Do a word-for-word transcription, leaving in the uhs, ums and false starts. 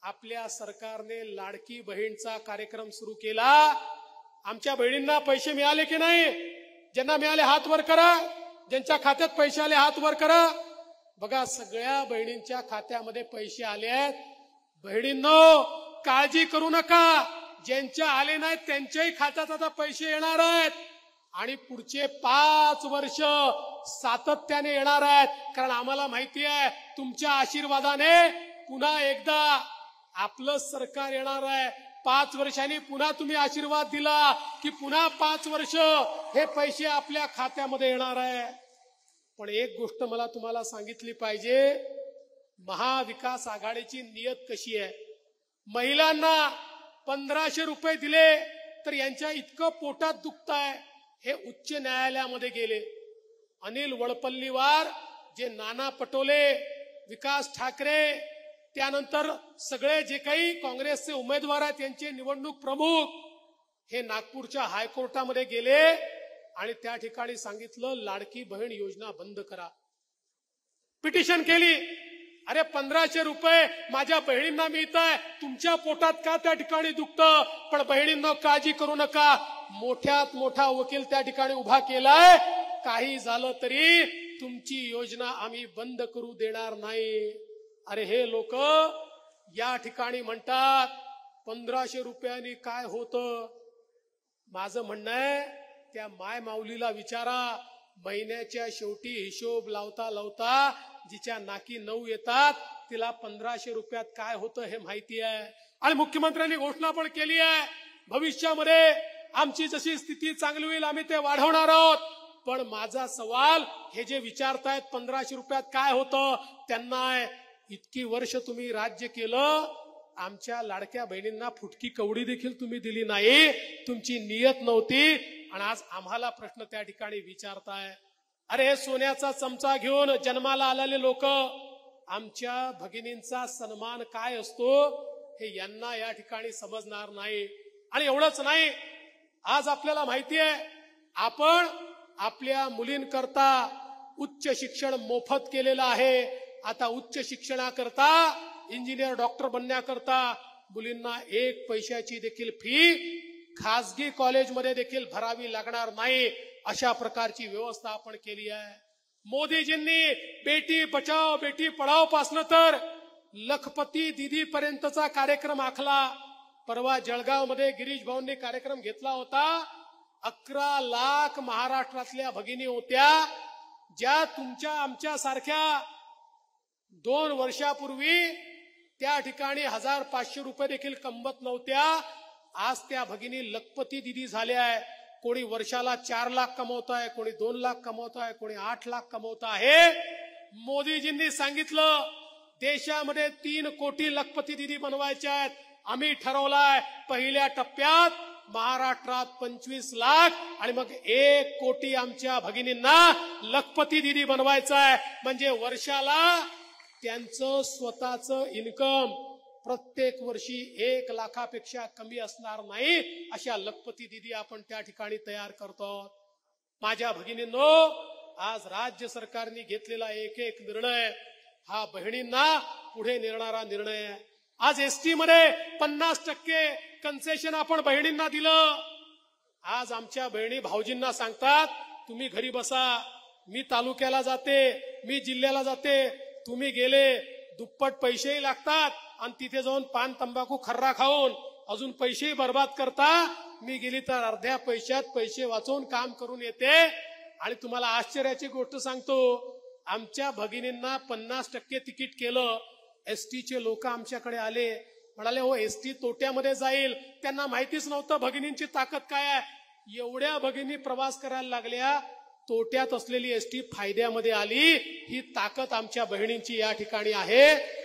आपल्या सरकारने लाडकी बहीणचा कार्यक्रम सुरू केला। आमच्या बहिणींना पैसे मिळाले की नाही? ज्यांना मिळाले हात वर करा, ज्यांच्या खात्यात पैसे आले हात वर करा। बघा, सगळ्या बहिणींच्या खात्यामध्ये पैसे आले आहेत। बहिणींनो, काळजी करू नका, ज्यांच्या आले नाहीत त्यांच्याही खात्यात आता पैसे येणार आहेत आणि पुढचे पाच वर्ष सातत्याने येणार आहेत। कारण आम्हाला माहिती आहे तुमच्या आशीर्वादाने पुन्हा एकदा आपलं सरकार येणार आहे। पाच वर्षांनी पुन्हा तुम्ही आशीर्वाद दिला की पुन्हा पाच वर्ष हे पैसे आपल्या खात्यामध्ये येणार आहे। पण एक गोष्ट मला तुम्हाला सांगितली पाहिजे, महाविकास आघाडीची नियत कशी आहे। महिलांना पंधराशे रुपये दिले तर यांच्या इतकं पोटात दुखतंय, हे उच्च न्यायालयामध्ये गेले। अनिल वडपल्लीवार, जे नाना पटोले, विकास ठाकरे, त्यानंतर सगळे जे काही काँग्रेसचे उमेदवार आहेत त्यांचे निवडणूक प्रमुख, हे नागपूरच्या हायकोर्टामध्ये गेले आणि त्या ठिकाणी सांगितलं लाडकी बहीण योजना बंद करा। पिटिशन केली, अरे पंधराशे रुपये माझ्या बहिणींना मिळत आहे, तुमच्या पोटात का त्या ठिकाणी दुखतं? पण बहिणींना काळजी करू नका, मोठ्यात मोठा वकील त्या ठिकाणी उभा केलाय, काही झालं तरी तुमची योजना आम्ही बंद करू देणार नाही। अरे हे लोक या ठिकाणी म्हणतात पंधराशे रुपयांनी काय होतं? माझं म्हणणं आहे त्या माय माऊलीला विचारा, महिन्याच्या शेवटी हिशोब लावता लावता जिच्या नाकी नऊ येतात तिला पंधराशे रुपयात काय होतं हे माहिती आहे। आणि मुख्यमंत्र्यांनी घोषणा पण केली आहे, भविष्यामध्ये आमची जशी स्थिती चांगली होईल आम्ही ते वाढवणार आहोत। पण माझा सवाल, हे जे विचारतायत पंधराशे रुपयात काय होतं, त्यांना इतकी वर्ष तुम्ही राज्य केलं, आमच्या लाडक्या बहिणींना फुटकी कवडी देखील तुम्ही दिली नाही, तुमची नियत नव्हती आणि आज आम्हाला प्रश्न त्या ठिकाणी विचारताय। अरे सोन्याचा चमचा घेऊन जन्माला आलेले लोक, आमच्या भगिनींचा सन्मान काय असतो हे यांना या ठिकाणी समजणार नाही। आणि एवढंच नाही, आज आपल्याला माहिती आहे आपण आपल्या मुलींकरता उच्च शिक्षण मोफत केलेलं आहे। आता उच्च शिक्षणाकरता, इंजिनियर डॉक्टर बनण्याकरता मुलींना एक पैशाची देखील फी खासगी कॉलेजमध्ये देखील भरावी लागणार नाही, अशा प्रकारची व्यवस्था आपण केली आहे। मोदीजींनी बेटी बचाओ बेटी पढाओ पासनं तर लखपती दीदी पर्यंतचा कार्यक्रम आखला। परवा जळगाव मध्ये गिरीश भाऊंनी कार्यक्रम घेतला होता। अकरा लाख महाराष्ट्रातल्या भगिनी होत्या, ज्या तुमच्या आमच्या सारख्या दोन वर्षापूर्वी त्या ठिकाणी हजार पाचशे रुपये देखील कमवत नव्हत्या। आज त्या भगिनी लखपती दिदी झाल्या आहे। कोणी वर्षाला चार लाख कमवत आहे, कोणी दोन लाख कमवत आहे, कोणी आठ लाख कमवत आहे। मोदीजींनी सांगितलं देशामध्ये तीन कोटी लखपती दिदी बनवायच्या आहेत। आम्ही ठरवलाय पहिल्या टप्प्यात महाराष्ट्रात पंचवीस लाख आणि मग एक कोटी आमच्या भगिनींना लखपती दिदी बनवायचं आहे। म्हणजे वर्षाला त्यांचं स्वतःचं इन्कम प्रत्येक वर्षी एक लाखापेक्षा कमी असणार नाही, अशा लखपती दिदी आपण त्या ठिकाणी तयार करतो। माझ्या भगिनींनो, आज राज्य सरकारने घेतलेला एक एक निर्णय हा बहिणींना पुढे नेणारा निर्णय आहे। आज एसटी मध्ये पन्नास टक्के कन्सेशन आपण बहिणींना दिलं। आज आमच्या बहिणी भाऊजींना सांगतात तुम्ही घरी बसा, मी तालुक्याला जाते, मी जिल्ह्याला जाते, तुम्ही गेले दुप्पट पैसेही लागतात आणि तिथे जाऊन पान तंबाखू खर्रा खाऊन अजून पैसेही बर्बाद करता, मी गेली तर अर्ध्या पैशात पैसे वाचवून काम करून येते। आणि तुम्हाला आश्चर्याची गोष्ट सांगतो, आमच्या भगिनींना पन्नास टक्के तिकीट केलं। एसटीचे लोक आमच्याकडे आले, म्हणाले हो एसटी तोट्यामध्ये जाईल, त्यांना माहितीच नव्हतं भगिनींची ताकद काय आहे। एवढ्या भगिनी प्रवास करायला लागल्या, तोट्यात असलेली एसटी फायद्यामध्ये आली। ही ताकद आमच्या बहिणींची या ठिकाणी आहे।